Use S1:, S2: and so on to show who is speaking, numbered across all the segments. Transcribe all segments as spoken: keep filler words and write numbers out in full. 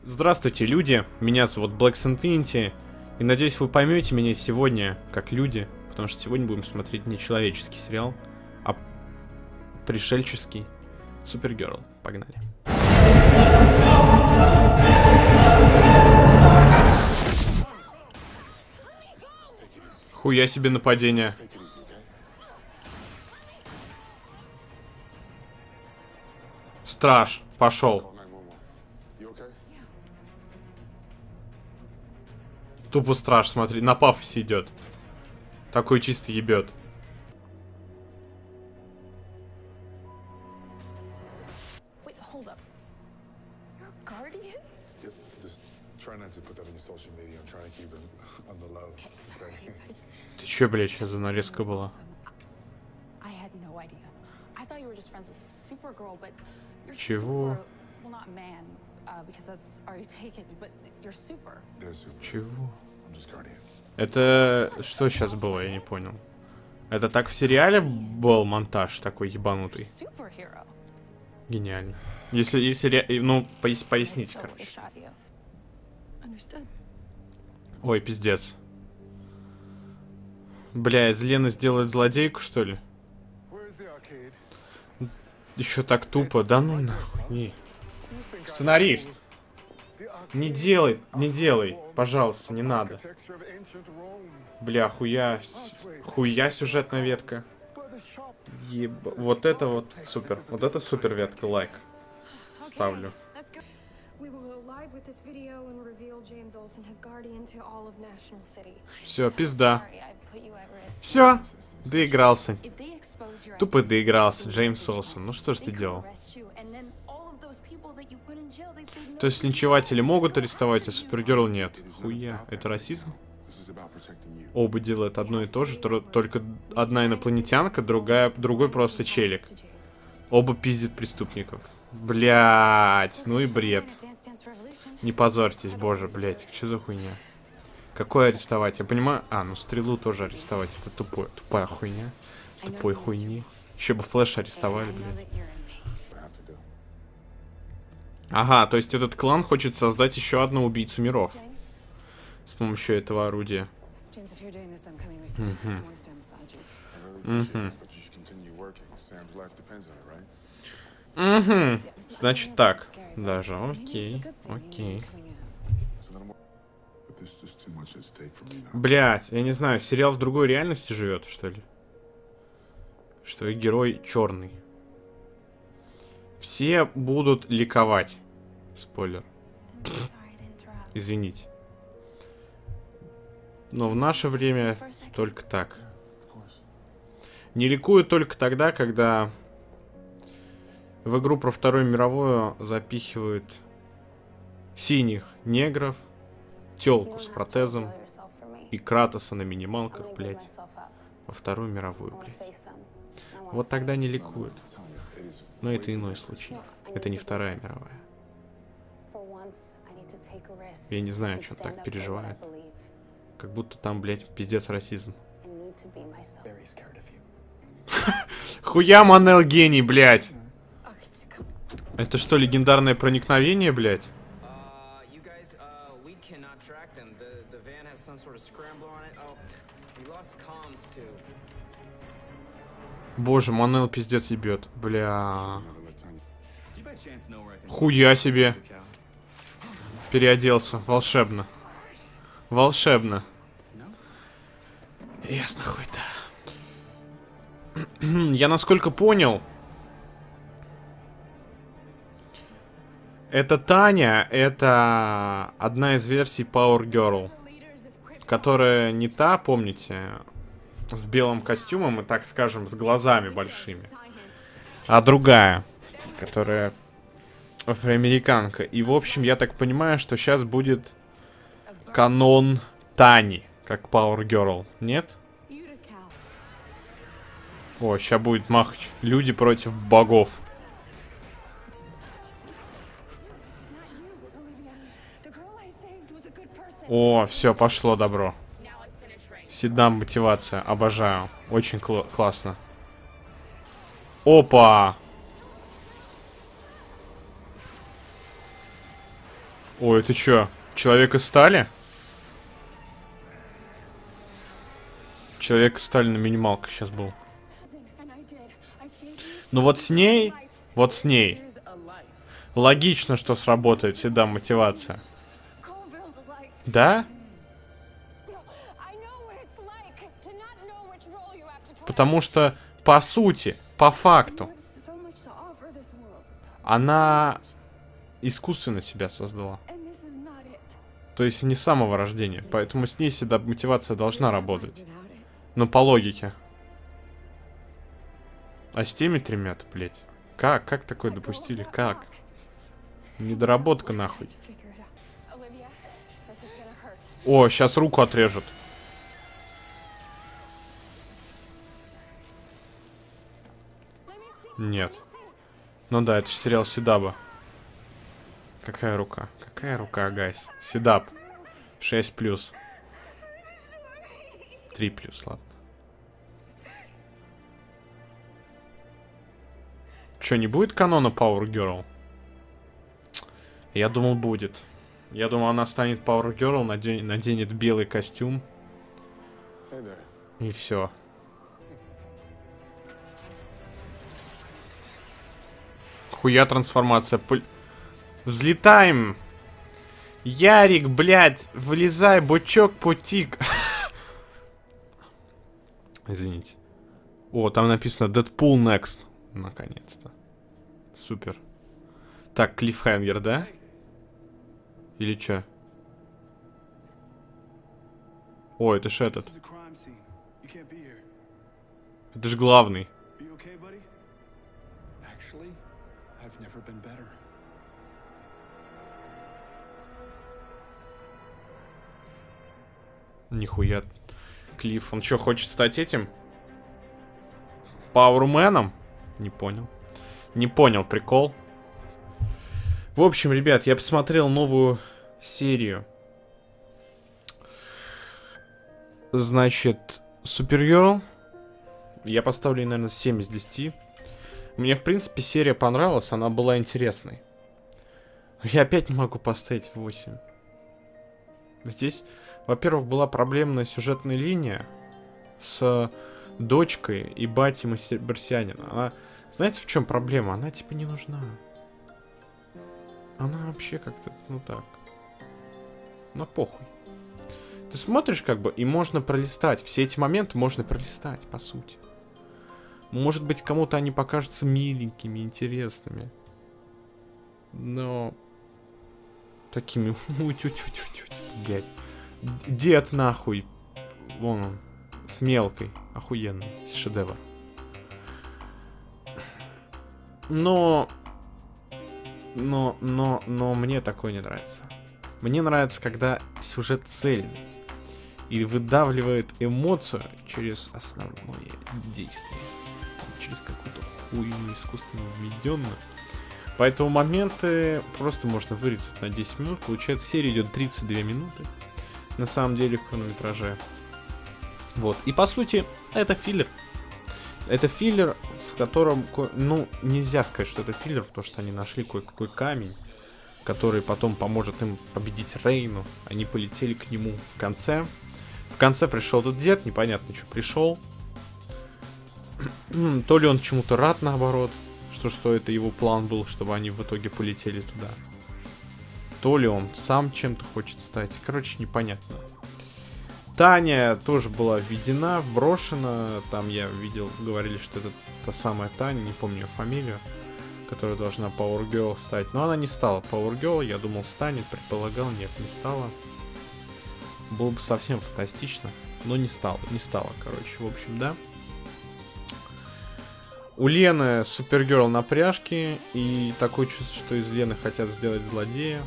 S1: Здравствуйте, люди! Меня зовут Black's Infinity, и надеюсь, вы поймете меня сегодня как люди, потому что сегодня будем смотреть не человеческий сериал, а пришельческий Супергерл. Погнали. Хуя себе нападение. Страж, пошел. Тупо страж, смотри, на пафосе идет. Такой чисто ебет. Ты чё, блядь, сейчас за нарезка была? Чего? Чего? Это что сейчас было, я не понял. Это так в сериале был монтаж такой ебанутый? Гениально. Если, если, ну, пояс, поясните, короче. Ой, пиздец. Бля, из Лены сделать злодейку, что ли? Еще так тупо, да ну нахуй, не. Сценарист! Не делай, не делай, пожалуйста, не надо. Бля, хуя, хуя сюжетная ветка. Еб... Вот это вот супер, вот это супер ветка, лайк. Ставлю. Все, пизда. Все, доигрался. Тупо доигрался, Джеймс Олсен. Ну что ж ты делал? То есть линчеватели могут арестовать, а Супергерл нет. Хуя, это расизм? Оба делают одно и то же, только одна инопланетянка, другая, другой просто челик. Оба пиздят преступников. Блять, ну и бред. Не позорьтесь, боже, блять, что за хуйня? Какое арестовать? Я понимаю... А, ну стрелу тоже арестовать, это тупое, тупая хуйня. Тупой хуйни. Еще бы Флэш арестовали, блядь. Ага, то есть этот клан хочет создать еще одну убийцу миров. С помощью этого орудия. Угу. Угу. Угу. Значит так. Даже, окей, окей. Блять, я не знаю, сериал в другой реальности живет, что ли? Что и герой черный. Все будут ликовать. Спойлер. Извините. Но в наше время только так. Не ликуют только тогда, когда в игру про Вторую мировую запихивают синих негров, тёлку с протезом и Кратоса на минималках, блядь, во Вторую мировую, блядь. Вот тогда не ликуют. Но это иной случай. Это не Вторая мировая. Я не знаю, что он так переживает. Как будто там, блядь, пиздец расизм. Хуя Манел гений, блядь. Это что, легендарное проникновение, блядь? Боже, Манел пиздец ебет. Бля. Хуя себе. Переоделся. Волшебно. Волшебно. Ясно, хуй-то. Я насколько понял, это Таня, это одна из версий Power Girl, которая не та, помните, с белым костюмом и, так скажем, с глазами большими, а другая, которая афроамериканка. И, в общем, я так понимаю, что сейчас будет канон Тани, как Power Girl, нет? О, сейчас будет махач. Люди против богов. О, все, пошло добро. Седам мотивация, обожаю. Очень кл классно. Опа! Ой, это чё? Человек из стали? Человек из стали на минималках сейчас был. Ну вот с ней, вот с ней. Логично, что сработает всегда мотивация. Да? Потому что, по сути, по факту, она искусственно себя создала. То есть не с самого рождения. Поэтому с ней всегда мотивация должна работать. Но по логике. А с теми тремя-то, блядь. Как? Как такое допустили? Как? Недоработка нахуй. О, сейчас руку отрежут. Нет. Ну да, это же сериал Седаба. Какая рука? Какая рука, гайс? Седаб. шесть плюс. три плюс, ладно. Че, не будет канона Power Girl? Я думал, будет. Я думал, она станет Power Girl, надень, наденет белый костюм. И все. Хуя трансформация. Пуль... Взлетаем. Ярик, блядь, вылезай, бучок, путик. Извините. О, там написано Deadpool Next. Наконец-то. Супер. Так, клиффхенгер, да? Или чё? О, это ж этот. Это ж главный. Нихуя. Клифф, он что, хочет стать этим? Пауэрменом? Не понял. Не понял прикол. В общем, ребят, я посмотрел новую серию. Значит, Супергерл. Я поставлю, наверное, семь из десяти. Мне, в принципе, серия понравилась, она была интересной. Я опять не могу поставить восемь. Здесь, во-первых, была проблемная сюжетная линия с дочкой и батей марсианина. Она, знаете, в чем проблема? Она, типа, не нужна. Она вообще как-то, ну так. На похуй. Ты смотришь, как бы, и можно пролистать. Все эти моменты можно пролистать, по сути. Может быть, кому-то они покажутся миленькими, интересными. Но... Такими... Блядь. Дед, нахуй. Вон он. С мелкой. Охуенный. Шедевр. Но... Но, но, но мне такое не нравится. Мне нравится, когда сюжет цельный. И выдавливает эмоцию через основное действие. Через какую-то хуйню искусственно введенную. Поэтому моменты просто можно вырезать на десять минут. Получается, серия идет тридцать две минуты. На самом деле в хронометраже. Вот. И по сути, это филлер. Это филлер, в котором, ну, нельзя сказать, что это филлер, потому что они нашли кое-какой камень, который потом поможет им победить Рейну. Они полетели к нему в конце. В конце пришел этот дед, непонятно, что пришел. То ли он чему-то рад, наоборот, что, что это его план был, чтобы они в итоге полетели туда. То ли он сам чем-то хочет стать. Короче, непонятно. Таня тоже была введена, брошена. Там я видел, говорили, что это та самая Таня, не помню ее фамилию, которая должна Power Girl стать. Но она не стала Power Girl, я думал, станет, предполагал, нет, не стала. Было бы совсем фантастично, но не стало, не стало, короче, в общем, да. У Лены Супергерл на пряжке, и такое чувство, что из Лены хотят сделать злодея.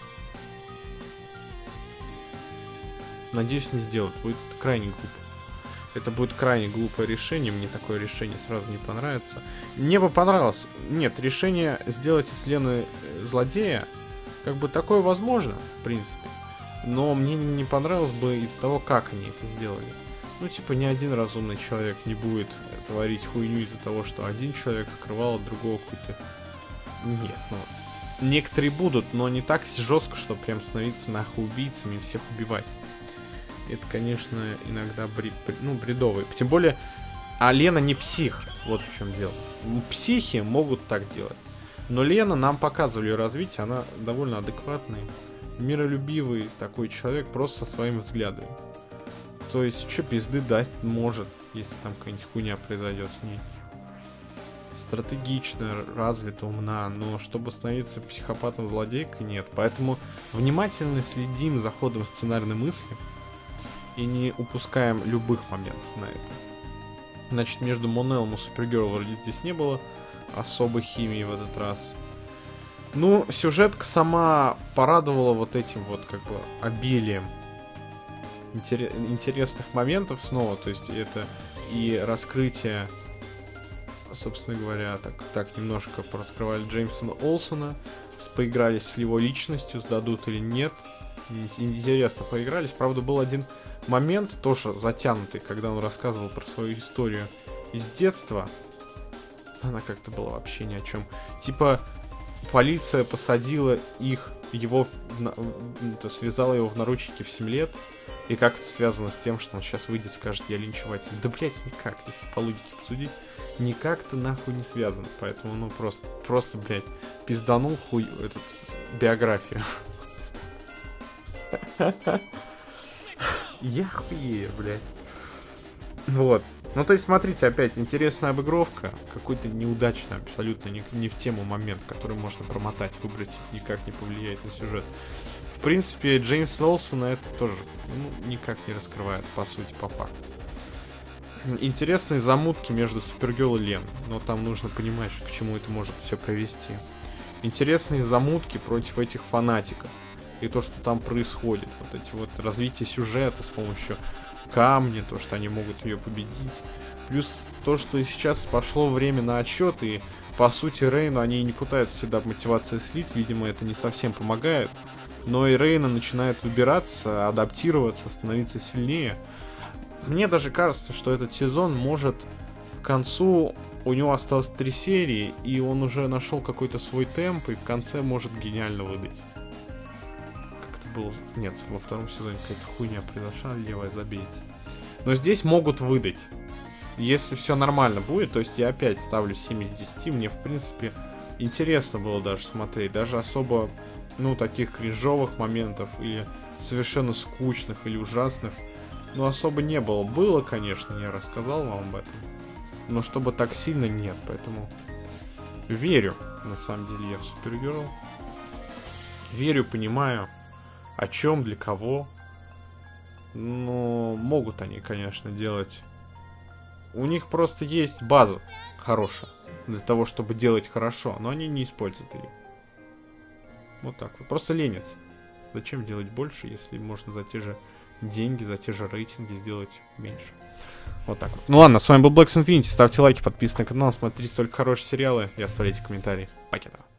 S1: Надеюсь, не сделают, будет крайне глупо. Это будет крайне глупое решение, мне такое решение сразу не понравится. Мне бы понравилось, нет, решение сделать из Лены злодея, как бы такое возможно, в принципе. Но мне не понравилось бы из-за того, как они это сделали. Ну, типа, ни один разумный человек не будет творить хуйню из-за того, что один человек скрывал от другого какую-то... Нет, ну... некоторые будут, но не так жестко, чтобы прям становиться нахуй убийцами и всех убивать. Это, конечно, иногда бред, ну, бредовый. Тем более, а Лена не псих. Вот в чем дело. Психи могут так делать. Но Лена, нам показывали ее развитие, она довольно адекватный, миролюбивый такой человек, просто со своими взглядами. То есть, что пизды дать может, если там какая-нибудь хуйня произойдет с ней. Стратегично, развита, умна, но чтобы становиться психопатом-злодейкой, нет. Поэтому внимательно следим за ходом сценарной мысли и не упускаем любых моментов на это. Значит, между Монелом и Супергерл вроде здесь не было особой химии в этот раз. Ну, сюжетка сама порадовала вот этим вот как бы обилием интерес, интересных моментов снова. То есть это и раскрытие, собственно говоря, так, так немножко пораскрывали Джеймсона Олсона, поигрались с его личностью, сдадут или нет. Интересно поигрались. Правда, был один момент, тоже затянутый, когда он рассказывал про свою историю из детства. Она как-то была вообще ни о чем. Типа, полиция посадила их, его, в, то связала его в наручники в семь лет. И как это связано с тем, что он сейчас выйдет и скажет, я линчеватель. Да, блять, никак, если по логике посудить. Никак-то нахуй не связано. Поэтому, ну, просто, просто, блядь, пизданул хуй эту биографию. Я хуею, блядь. Вот. Ну, то есть, смотрите, опять интересная обыгровка. Какой-то неудачный, абсолютно не, не в тему момент, который можно промотать, выбрать, никак не повлияет на сюжет. В принципе, Джеймс Олсон на это тоже ну, никак не раскрывает, по сути, по факту. Интересные замутки между Супергерл и Лен, но там нужно понимать, к чему это может все привести. Интересные замутки против этих фанатиков. И то, что там происходит. Вот эти вот развитие сюжета с помощью камня, то, что они могут ее победить. Плюс то, что сейчас пошло время на отсчет, и по сути Рейну они не пытаются всегда мотивации слить, видимо, это не совсем помогает. Но и Рейна начинает выбираться, адаптироваться, становиться сильнее. Мне даже кажется, что этот сезон может к концу, у него осталось три серии, и он уже нашел какой-то свой темп, и в конце может гениально выдать. Был... Нет, во втором сезоне какая-то хуйня произошла, левая, забейте. Но здесь могут выдать. Если все нормально будет, то есть я опять ставлю семь из десяти. Мне, в принципе, интересно было даже смотреть. Даже особо, ну, таких кринжовых моментов или совершенно скучных или ужасных, ну, особо не было. Было, конечно, я рассказал вам об этом. Но чтобы так сильно, нет. Поэтому верю, на самом деле, я в Супергерл. Верю, понимаю, о чем, для кого. Но могут они, конечно, делать. У них просто есть база хорошая для того, чтобы делать хорошо, но они не используют ее. Вот так вот. Просто ленятся. Зачем делать больше, если можно за те же деньги, за те же рейтинги сделать меньше? Вот так вот. Ну ладно, с вами был Блэкс Инфинити. Ставьте лайки, подписывайтесь на канал, смотрите только хорошие сериалы и оставляйте комментарии. Покеда.